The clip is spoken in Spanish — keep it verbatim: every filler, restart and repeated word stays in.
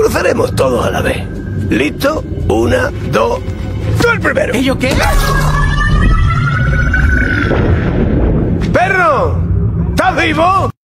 cruzaremos todos a la vez. ¿Listo? Una, dos... ¡Tú el primero! ¿Y yo qué? ¡Perro! ¿Estás vivo?